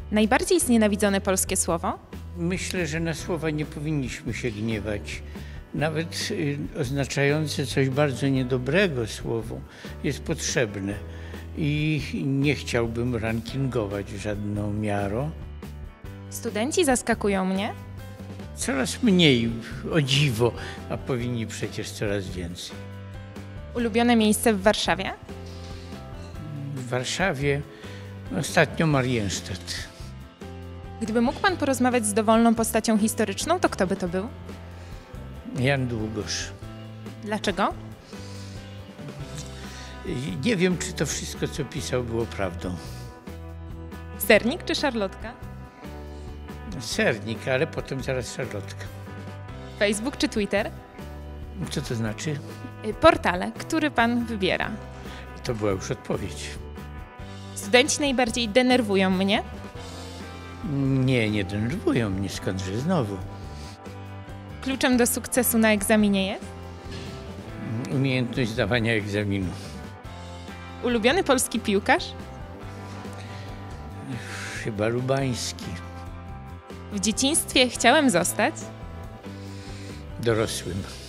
Najbardziej znienawidzone polskie słowo? Myślę, że na słowa nie powinniśmy się gniewać. Nawet oznaczające coś bardzo niedobrego słowo jest potrzebne. I nie chciałbym rankingować żadną miarą. Studenci zaskakują mnie? Coraz mniej, o dziwo, a powinni przecież coraz więcej. Ulubione miejsce w Warszawie? W Warszawie ostatnio Marienstadt. Gdyby mógł pan porozmawiać z dowolną postacią historyczną, to kto by to był? Jan Długosz. Dlaczego? Nie wiem, czy to wszystko, co pisał, było prawdą. Sernik czy szarlotka? Sernik, ale potem zaraz szarlotka. Facebook czy Twitter? Co to znaczy? Portale, który pan wybiera? To była już odpowiedź. Studenci najbardziej denerwują mnie? Nie denerwują mnie, skądże znowu. Kluczem do sukcesu na egzaminie jest? Umiejętność zdawania egzaminu. Ulubiony polski piłkarz? Chyba Lubański. W dzieciństwie chciałem zostać? Dorosłym.